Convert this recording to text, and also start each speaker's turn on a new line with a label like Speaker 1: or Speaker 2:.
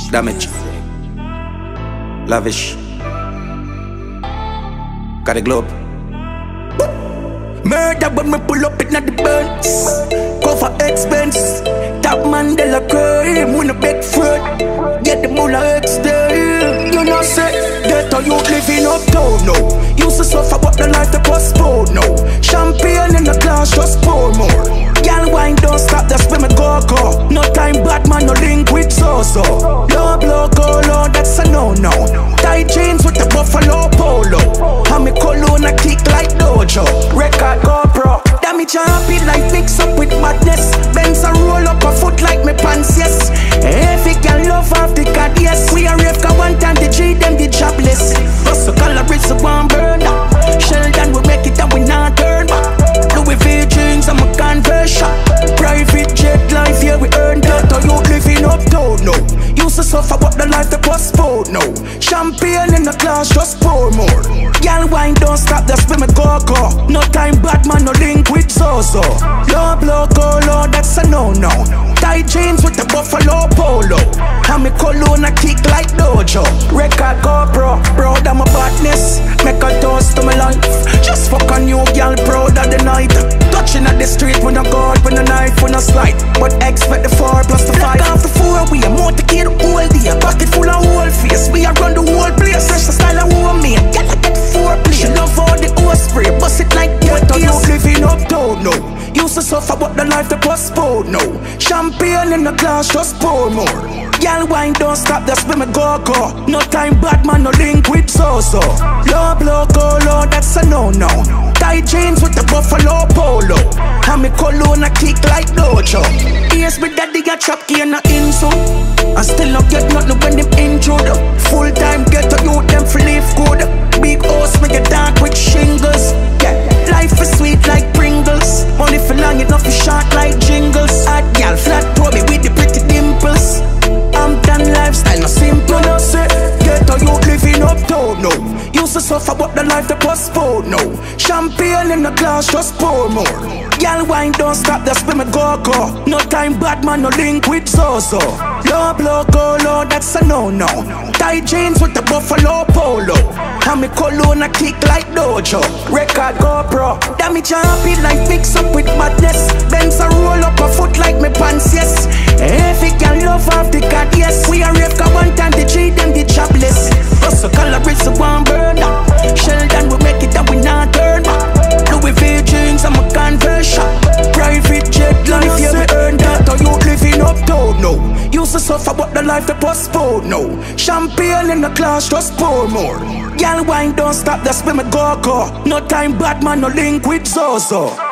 Speaker 1: Damage. Lavish. Got a globe.
Speaker 2: Murder when me pull up in the burns. Cover expense. Top Mandela crime. When a big fruit. Get the mullah extend. You know say get how you living uptown now. Used to suffer but the life they postpone now. Champagne in the glass just pour more. Girl wine don't stop, that's where me go. No time bad man, no link with so-so. Low blow go low, that's a no-no. Tight jeans with the buffalo polo. And me cologne a kick like dojo. Record GoPro. Damage a happy life mix up with madness. Benz a roll up a foot like me pants, yes. Every girl love off the card, yes. We a rave cause one time the G them the jobless. Hustle calories of one burner. Sheldon we make it and we not turn back. Louis V jeans and my conversion. Private jet life, yeah we earn that. Or you living uptown now. Used to suffer but the life they postpone now. Champagne in the glass just pour more. Girl wine don't stop, that's where me go. No time bad man, no link with so-so. Low blow go low, that's a no-no. Tight jeans with the buffalo polo. And me cologne a kick like dojo. Record GoPro, proud of my badness. Make a toast to my life. Just fuck a new girl, proud of the night. Touching at the street when I go out with a knife, when I slide. But expect the 4 plus the 5. Black off the 4, we are motorcade all day. Pocket full of whole face, we are run the whole place. Fresh the style of homemade, get like that 4 play. She love all the old spray, bust it like that. But you living uptown now. Used to suffer but the life they postpone now. Champagne in the glass just pour more. Girl wine don't stop, that's where me go. No time bad man, no link with so-so. Low blow go low, that's a no-no. Tight jeans with the buffalo polo. And me cologne a kick like dojo. Yes, me daddy got chop key and a insult. I still not get nothing when them intrude. Full time get to youth them for live good. Big house me get dark with shingles. Yeah, life is sweet like Pringles. Money for long enough for short like jingles. Hot gal flat to me with the pretty dimples. I'm done lifestyle, no simple, no say. Get how you living uptown now. Used to suffer but the life they postpone now. Champagne in the glass just pour more. Girl wine don't stop, that's where me go. No time bad man, no link with so-so. Low blow go low, that's a no-no. Tight jeans with the buffalo polo. And me cologne a kick like dojo. Record GoPro. Damage a happy life mix up with madness. Benz a roll up a foot like me pants, yes. Every girl love off the card, yes. We a rave cause one time the G them the jobless. Hustle calories of one burner. Sheldon we make it and we not turn back. Louis V jeans and my conversion. Private jet life, yeah we earn that. Or you living uptown now. Used to suffer but the life they postpone now. Champagne in the glass just pour more. Girl wine don't stop, that's where me go. No time bad man, no link with so-so.